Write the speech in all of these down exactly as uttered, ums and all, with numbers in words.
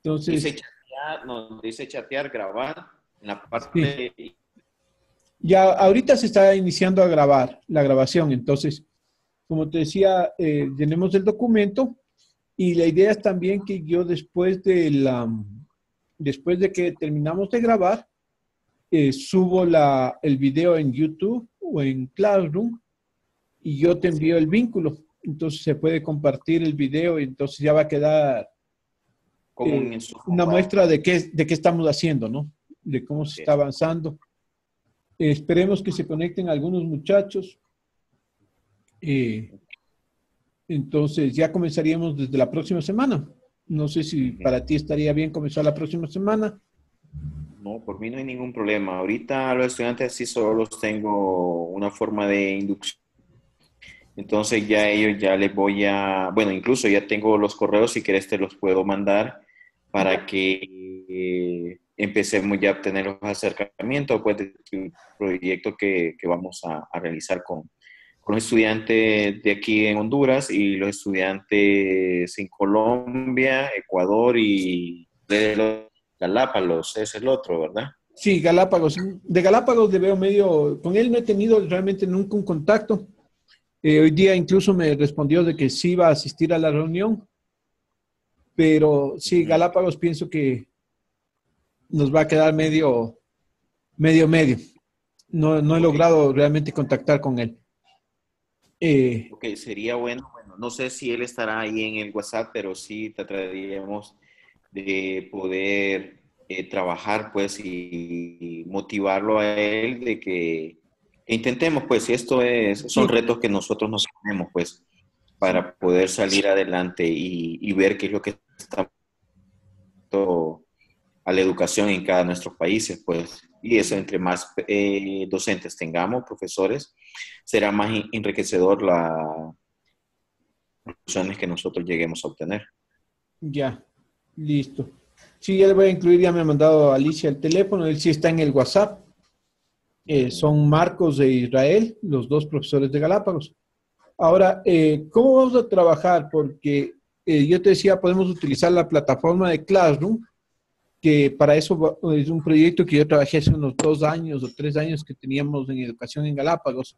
Dice Entonces, chatear, no, dice chatear, grabar en la sí, parte. ya ahorita se está iniciando a grabar la grabación. Entonces, como te decía, eh, tenemos el documento y la idea es también que yo después de la, después de que terminamos de grabar, eh, subo la, el video en YouTube o en Classroom y yo te Sí, envío el vínculo. Entonces se puede compartir el video y entonces ya va a quedar como un eh, insumo una para muestra de qué, de qué estamos haciendo, ¿no? De cómo se está eso. avanzando. Eh, esperemos que se conecten algunos muchachos. Eh, entonces ya comenzaríamos desde la próxima semana. No sé si Ujú. para ti estaría bien comenzar la próxima semana. No, por mí no hay ningún problema. Ahorita los estudiantes sí solo los tengo una forma de inducción. Entonces ya ellos ya les voy a, bueno, incluso ya tengo los correos, si quieres te los puedo mandar para Ya, que eh, empecemos ya a tener los acercamientos pues, del proyecto que, que vamos a, a realizar con, con los estudiantes de aquí en Honduras y los estudiantes en Colombia, Ecuador y de los Galápagos, es el otro, ¿verdad? sí, Galápagos. De Galápagos le veo medio, con él no he tenido realmente nunca un contacto. Eh, hoy día incluso me respondió de que sí iba a asistir a la reunión, pero sí, Ujú. Galápagos pienso que nos va a quedar medio, medio, medio. No, no he Ok, logrado realmente contactar con él. Eh, ok, sería bueno, bueno, no sé si él estará ahí en el WhatsApp, pero sí trataríamos de poder eh, trabajar pues y, y motivarlo a él de que, que intentemos pues, y esto es, son sí, retos que nosotros nos ponemos pues para poder salir adelante y, y ver qué es lo que está a la educación en cada de nuestros países, pues, y eso entre más eh, docentes tengamos, profesores, será más enriquecedor las soluciones que nosotros lleguemos a obtener. ya, listo. Sí, ya le voy a incluir, ya me ha mandado Alicia el teléfono, él sí está en el WhatsApp. Eh, Ujú. son Marcos de Israel, los dos profesores de Galápagos. Ahora, eh, ¿cómo vamos a trabajar? Porque eh, yo te decía, podemos utilizar la plataforma de Classroom, que para eso es un proyecto que yo trabajé hace unos dos años o tres años que teníamos en educación en Galápagos.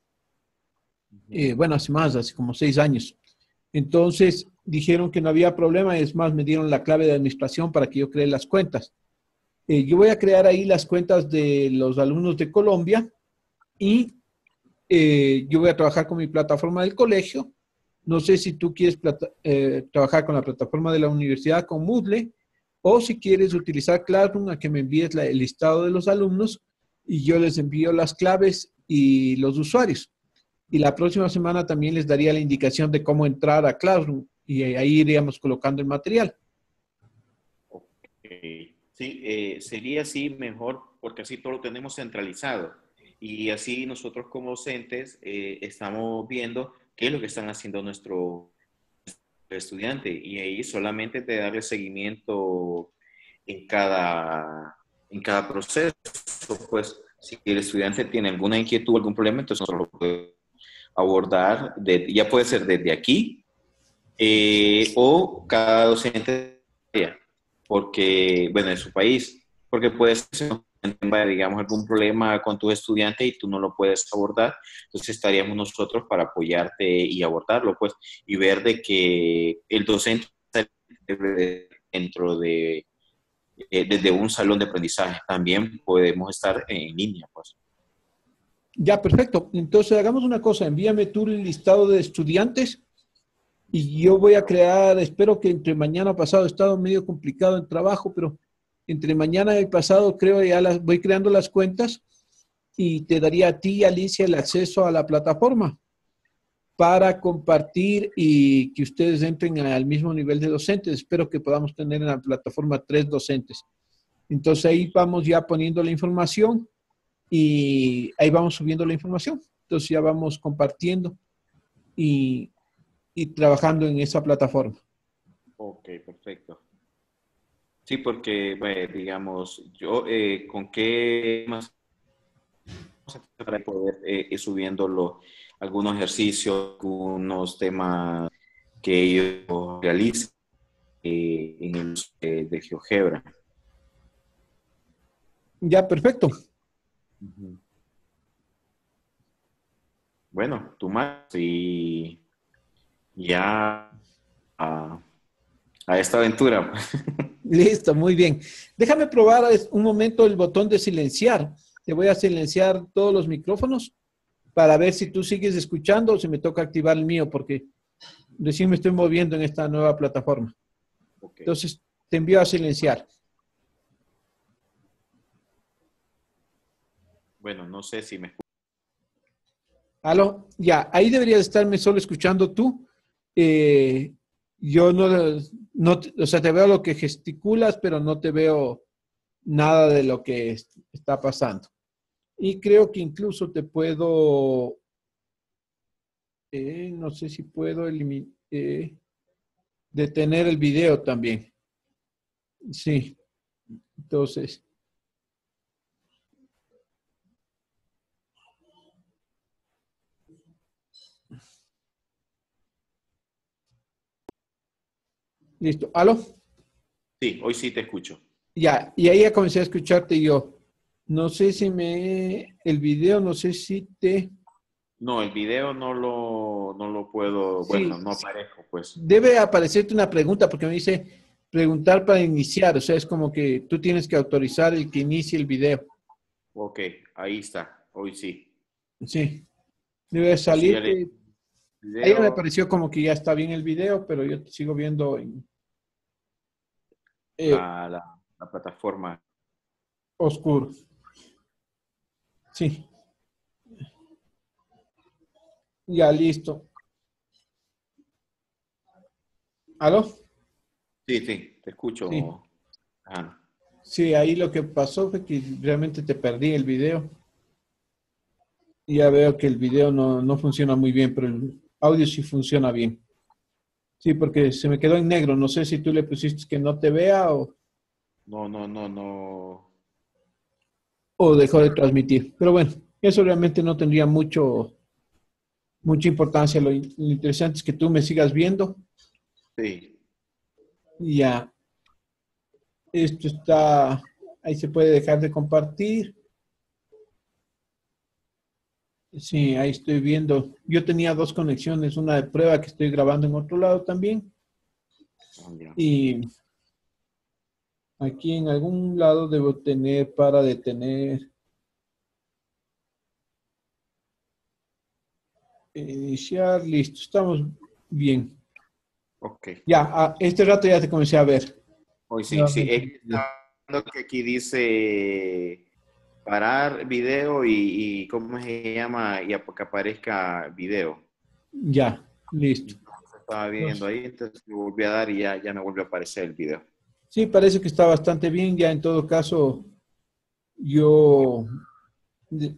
Eh, bueno, hace más, hace como seis años. Entonces dijeron que no había problema, es más, me dieron la clave de administración para que yo cree las cuentas. Eh, yo voy a crear ahí las cuentas de los alumnos de Colombia y eh, yo voy a trabajar con mi plataforma del colegio. No sé si tú quieres plata, eh, trabajar con la plataforma de la universidad, con Moodle, o si quieres utilizar Classroom, a que me envíes la, el listado de los alumnos y yo les envío las claves y los usuarios. Y la próxima semana también les daría la indicación de cómo entrar a Classroom y ahí iríamos colocando el material. Ok. Sí, eh, sería así mejor porque así todo lo tenemos centralizado y así nosotros como docentes eh, estamos viendo qué es lo que están haciendo nuestros estudiantes y ahí solamente de darle seguimiento en cada, en cada proceso, pues si el estudiante tiene alguna inquietud, algún problema, entonces nosotros lo podemos abordar, de, ya puede ser desde aquí eh, o cada docente, porque, bueno, en su país, porque puede ser, digamos, algún problema con tus estudiantes y tú no lo puedes abordar, entonces estaríamos nosotros para apoyarte y abordarlo, pues, y ver de que el docente dentro de, eh, desde un salón de aprendizaje, también podemos estar en línea, pues. Ya, perfecto. Entonces hagamos una cosa, envíame tú el listado de estudiantes y yo voy a crear, espero que entre mañana pasado, he estado medio complicado en trabajo, pero entre mañana y pasado creo ya las voy creando las cuentas y te daría a ti, Alicia, el acceso a la plataforma para compartir y que ustedes entren al mismo nivel de docentes. Espero que podamos tener en la plataforma tres docentes. Entonces ahí vamos ya poniendo la información y ahí vamos subiendo la información. Entonces ya vamos compartiendo y, y trabajando en esa plataforma. Ok, perfecto. Sí, porque, bueno, digamos, yo, eh, ¿con qué más para poder eh, ir subiendo los, algunos ejercicios, algunos temas que ellos realicen? eh, en el uso de, de GeoGebra. Ya, perfecto. Ujú. Bueno, tú más y ya a, a esta aventura. Listo, muy bien. Déjame probar es- un momento el botón de silenciar. Te voy a silenciar todos los micrófonos para ver si tú sigues escuchando o si me toca activar el mío, porque recién me estoy moviendo en esta nueva plataforma. Ok. Entonces, te envío a silenciar. Bueno, no sé si me escuchas. Aló, ya, ahí deberías estarme solo escuchando tú. Eh, yo no, no, o sea, te veo lo que gesticulas, pero no te veo nada de lo que es- está pasando. Y creo que incluso te puedo, eh, no sé si puedo elimi- eh, detener el video también. Sí, entonces, listo. ¿Aló? Sí, hoy sí te escucho. Ya, y ahí ya comencé a escucharte yo. No sé si me, el video, no sé si te, No, el video no lo, no lo puedo, bueno, sí, no aparezco, pues. debe aparecerte una pregunta porque me dice preguntar para iniciar, o sea, es como que tú tienes que autorizar el que inicie el video. Ok, ahí está, hoy sí. Sí, debe Hoy sí ya le salirte. Ahí ya me video pareció como que ya está bien el video, pero yo te sigo viendo en eh, la, la, la plataforma. oscuro. Sí, ya listo. ¿Aló? Sí, sí, te Sí, escucho. Ajá. sí, ahí lo que pasó fue que realmente te perdí el video. Y ya veo que el video no, no funciona muy bien, pero el audio sí funciona bien. Sí, porque se me quedó en negro. No sé si tú le pusiste que no te vea o, No, no, no, no. o dejó de transmitir. Pero bueno, eso realmente no tendría mucho, mucha importancia. Lo, in- lo interesante es que tú me sigas viendo. Sí, Y ya, esto está, ahí se puede dejar de compartir. Sí, ahí estoy viendo. Yo tenía dos conexiones, una de prueba que estoy grabando en otro lado también. ah, ya. Y aquí en algún lado debo tener para detener, iniciar, listo, estamos bien. Ok. Ya, a este rato ya te comencé a ver Hoy sí, sí. nuevamente. Es que está viendo que aquí dice parar video y, y ¿cómo se llama? Y ap- que aparezca video. Ya, listo. Entonces estaba viendo Entonces, ahí, entonces me volví a dar y ya, ya me volvió a aparecer el video. sí, parece que está bastante bien. Ya en todo caso, yo, de-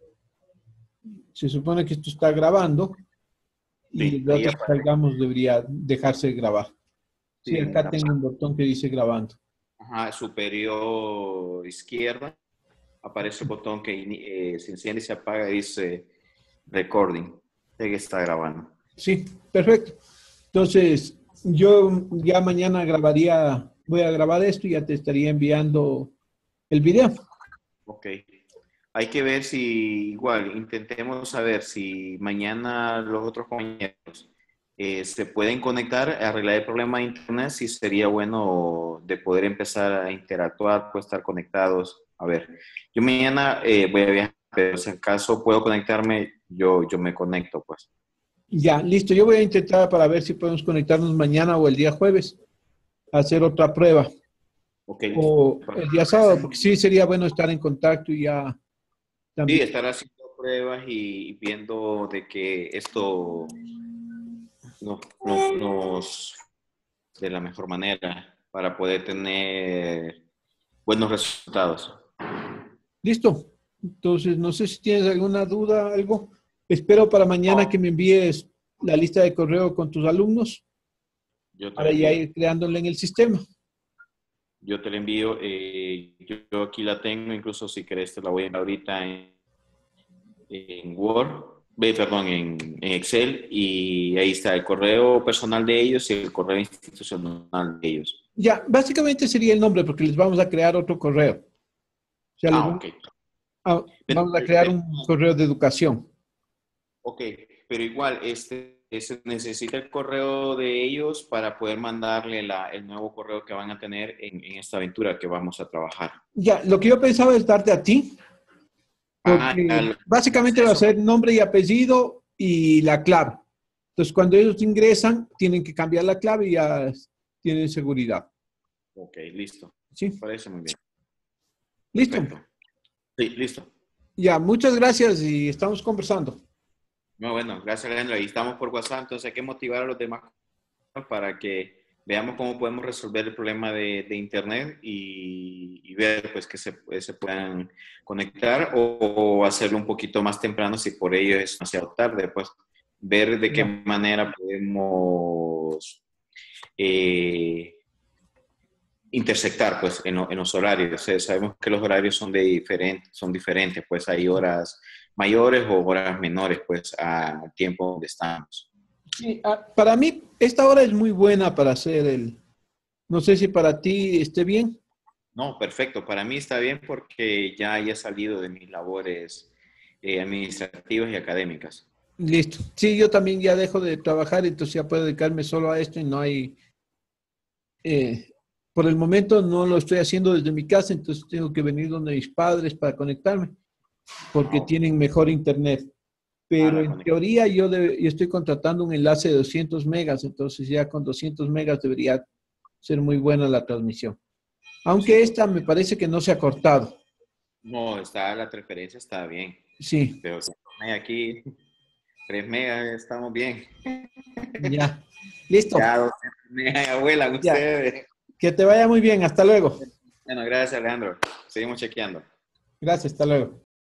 se supone que esto está grabando y Sí, el ahí rato que aparece. salgamos debería dejarse de grabar. Sí, Sí, en acá la tengo un botón que dice grabando. ajá, superior izquierda aparece el botón que ini- eh, se enciende y se apaga y dice recording. De que está grabando. Sí, perfecto. Entonces, yo ya mañana grabaría, voy a grabar esto y ya te estaría enviando el video. Ok. Hay que ver si, igual, intentemos saber si mañana los otros compañeros eh, se pueden conectar, arreglar el problema de internet, si sería bueno de poder empezar a interactuar, pues estar conectados. A ver, yo mañana eh, voy a viajar, pero si acaso puedo conectarme, yo, yo me conecto, pues. Ya, listo. Yo voy a intentar para ver si podemos conectarnos mañana o el día jueves a hacer otra prueba Ok, listo. o el día sábado, porque sí sería bueno estar en contacto y ya Sí, también. estar haciendo pruebas y, y viendo de que esto nos, nos, nos de la mejor manera para poder tener buenos resultados. Listo. Entonces, no sé si tienes alguna duda, algo. Espero para mañana que me envíes la lista de correo con tus alumnos Yo te lo para ya envío. ir creándola en el sistema. Yo te lo envío. Eh, yo, yo aquí la tengo, incluso si querés te la voy a enviar ahorita en, en Word. Ve, perdón, en, en Excel y ahí está el correo personal de ellos y el correo institucional de ellos. Ya, básicamente sería el nombre porque les vamos a crear otro correo. O sea, les Ah, vamos ok. a, Pero, vamos a crear pero- un correo de educación. ok, pero igual, este, se necesita el correo de ellos para poder mandarle la, el nuevo correo que van a tener en, en esta aventura que vamos a trabajar. Ya, lo que yo pensaba es darte a ti, Ah, ya porque lo- básicamente va a eso. ser nombre y apellido y la clave. Entonces, cuando ellos ingresan, tienen que cambiar la clave y ya tienen seguridad. Ok, listo. ¿Sí? Parece muy bien. ¿Listo? Perfecto. Sí, listo. Ya, muchas gracias y estamos conversando. No, bueno, gracias, Leandro. Ahí estamos por WhatsApp, entonces hay que motivar a los demás para que veamos cómo podemos resolver el problema de, de Internet y, y ver pues que se, se puedan conectar o, o hacerlo un poquito más temprano si por ello es demasiado tarde, pues ver de qué Ya, manera podemos eh, intersectar pues en, lo- en los horarios. Eh, sabemos que los horarios son, de diferentes, son diferentes, pues hay horas mayores o horas menores pues al tiempo donde estamos. sí, ah, para mí, esta hora es muy buena para hacer el... No sé si para ti esté bien. No, perfecto. Para mí está bien porque ya he salido de mis labores eh, administrativas y académicas. Listo. Sí, yo también ya dejo de trabajar, entonces ya puedo dedicarme solo a esto y no hay... eh, por el momento no lo estoy haciendo desde mi casa, entonces tengo que venir donde mis padres para conectarme, Ah, porque ok. tienen mejor internet. Ah, Pero la en conexión. teoría yo, debe- yo estoy contratando un enlace de doscientos megas, entonces ya con doscientos megas debería ser muy buena la transmisión. Aunque esta me parece que no se ha cortado. No, está la transferencia, está bien. Sí, Pero si hay aquí tres megas, estamos bien. ya. Listo. Ya doscientos megas, abuelan Ya. ustedes. Que te vaya muy bien. Hasta luego. Bueno, gracias, Alejandro. Seguimos chequeando. Gracias, hasta luego.